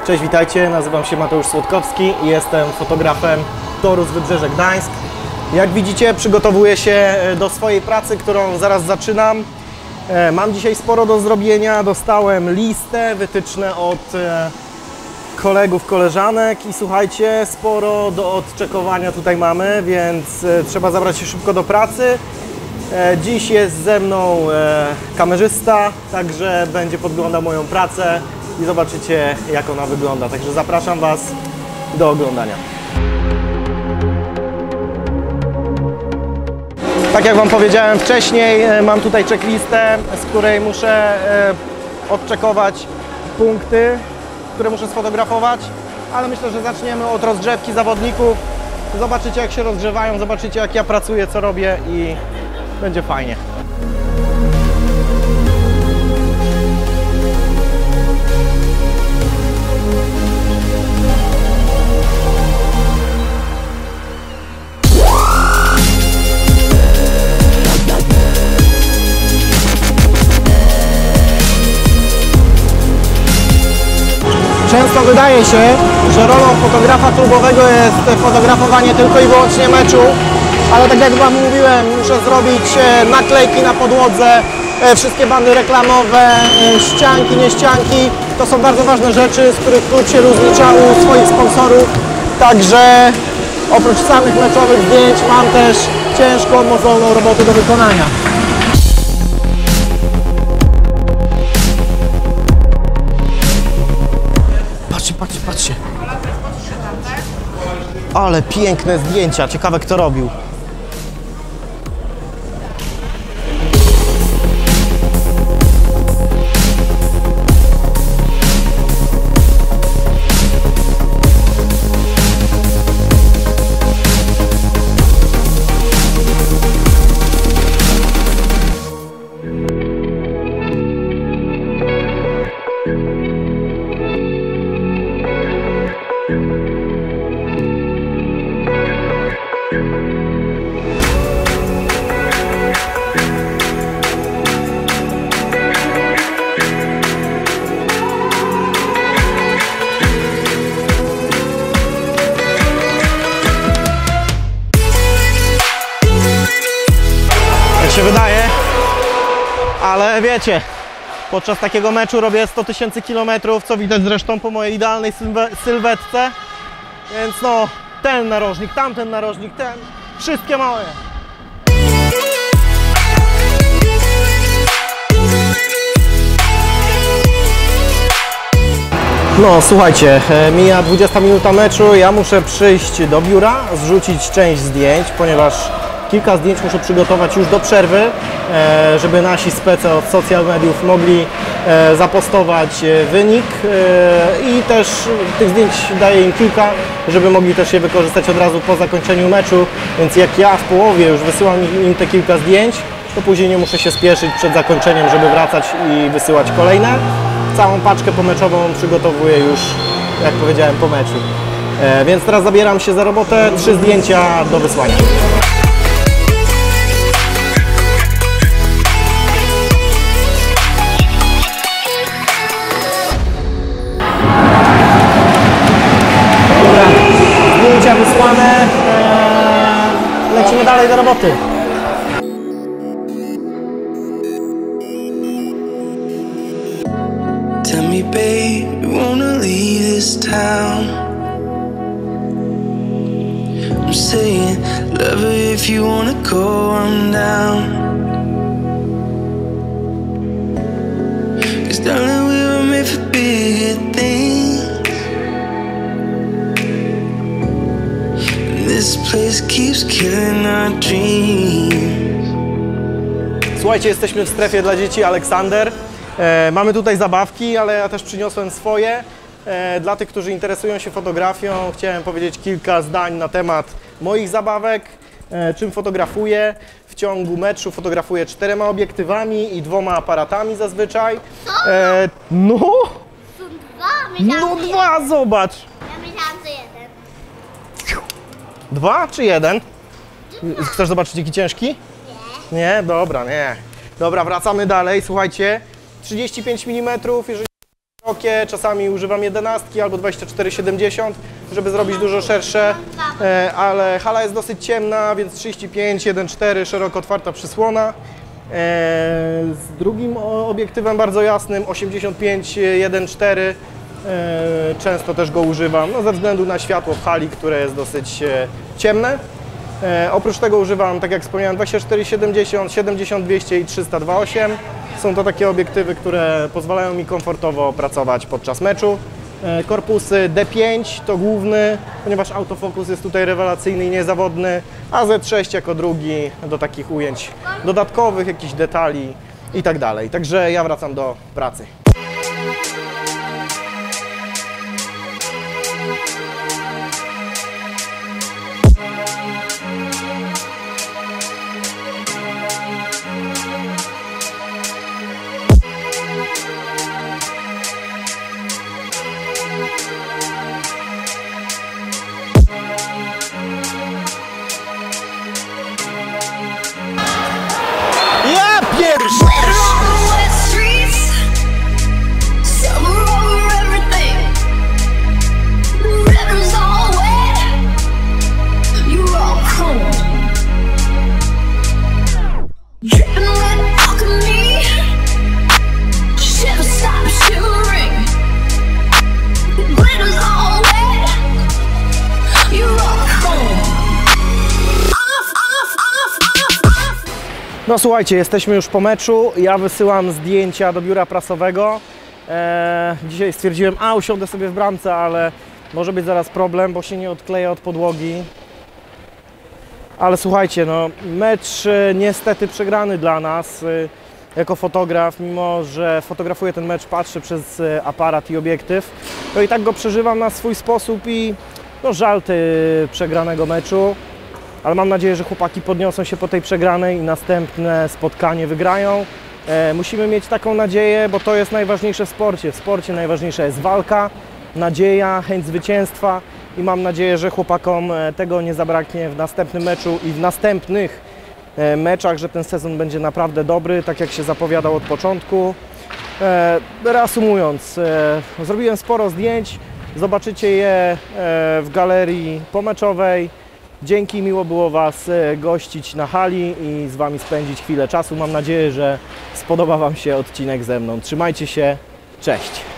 Cześć, witajcie, nazywam się Mateusz Słodkowski i jestem fotografem Toru z Wybrzeże Gdańsk. Jak widzicie, przygotowuję się do swojej pracy, którą zaraz zaczynam. Mam dzisiaj sporo do zrobienia, dostałem listę, wytyczne od kolegów, koleżanek i słuchajcie, sporo do odczekowania tutaj mamy, więc trzeba zabrać się szybko do pracy. Dziś jest ze mną kamerzysta, także będzie podglądał moją pracę i zobaczycie, jak ona wygląda. Także zapraszam Was do oglądania. Tak jak Wam powiedziałem wcześniej, mam tutaj checklistę, z której muszę odczekować punkty, które muszę sfotografować, ale myślę, że zaczniemy od rozgrzewki zawodników. Zobaczycie, jak się rozgrzewają, zobaczycie, jak ja pracuję, co robię i będzie fajnie. Często wydaje się, że rolą fotografa klubowego jest fotografowanie tylko i wyłącznie meczu, ale tak jak Wam mówiłem, muszę zrobić naklejki na podłodze, wszystkie bandy reklamowe, ścianki, nie ścianki. To są bardzo ważne rzeczy, z których klub się rozlicza u swoich sponsorów. Także oprócz samych meczowych zdjęć mam też ciężką, mozolną robotę do wykonania. Patrzcie. Ale piękne zdjęcia, ciekawe kto robił. Się wydaje, ale wiecie, podczas takiego meczu robię 100 000 kilometrów, co widać zresztą po mojej idealnej sylwetce, więc no, ten narożnik, tamten narożnik, ten, wszystkie małe. No słuchajcie, mija 20 minuta meczu, ja muszę przyjść do biura, zrzucić część zdjęć, ponieważ kilka zdjęć muszę przygotować już do przerwy, żeby nasi spece od social mediów mogli zapostować wynik i też tych zdjęć daję im kilka, żeby mogli też je wykorzystać od razu po zakończeniu meczu, więc jak ja w połowie już wysyłam im te kilka zdjęć, to później nie muszę się spieszyć przed zakończeniem, żeby wracać i wysyłać kolejne. Całą paczkę pomeczową przygotowuję już, jak powiedziałem, po meczu. Więc teraz zabieram się za robotę, 3 zdjęcia do wysłania. Zdjęcia wysłane, lecimy dalej do roboty. Tell me, babe, you wanna leave this town? I'm saying, love her if you wanna go, I'm down. 'Cause darling, we were made for bigger things. This place keeps killing our dreams. Słuchajcie, jesteśmy w strefie dla dzieci Aleksander. Mamy tutaj zabawki, ale ja też przyniosłem swoje. Dla tych, którzy interesują się fotografią, chciałem powiedzieć kilka zdań na temat moich zabawek, czym fotografuję. W ciągu meczu fotografuję 4 obiektywami i 2 aparatami zazwyczaj. No! Są 2? No 2, zobacz! Ja myślałam, że 1. 2 czy 1? Chcesz zobaczyć, jaki ciężki? Nie. Nie? Dobra, nie. Dobra, wracamy dalej. Słuchajcie, 35 mm, jeżeli Czasami używam 11 albo 24-70, żeby zrobić dużo szersze, ale hala jest dosyć ciemna, więc 35-1.4, szeroko otwarta przysłona. Z drugim obiektywem bardzo jasnym 85-1.4, często też go używam, no, ze względu na światło w hali, które jest dosyć ciemne. Oprócz tego używam, tak jak wspomniałem, 24-70, 70-200 i 300-2.8. Są to takie obiektywy, które pozwalają mi komfortowo pracować podczas meczu. Korpusy D5 to główny, ponieważ autofokus jest tutaj rewelacyjny i niezawodny, a Z6 jako drugi do takich ujęć dodatkowych, jakichś detali i tak dalej. Także ja wracam do pracy. Ja pierwszy! No słuchajcie, jesteśmy już po meczu, ja wysyłam zdjęcia do biura prasowego. Dzisiaj stwierdziłem, usiądę sobie w bramce, ale może być zaraz problem, bo się nie odkleja od podłogi. Ale słuchajcie, no mecz niestety przegrany dla nas. Jako fotograf, mimo że fotografuję ten mecz, patrzę przez aparat i obiektyw, to i tak go przeżywam na swój sposób i no żal przegranego meczu. Ale mam nadzieję, że chłopaki podniosą się po tej przegranej i następne spotkanie wygrają. Musimy mieć taką nadzieję, bo to jest najważniejsze w sporcie. W sporcie najważniejsza jest walka, nadzieja, chęć zwycięstwa i mam nadzieję, że chłopakom tego nie zabraknie w następnym meczu i w następnych meczach, że ten sezon będzie naprawdę dobry, tak jak się zapowiadał od początku. Reasumując, zrobiłem sporo zdjęć, zobaczycie je w galerii pomeczowej. Dzięki, miło było Was gościć na hali i z Wami spędzić chwilę czasu. Mam nadzieję, że spodoba Wam się odcinek ze mną. Trzymajcie się, cześć!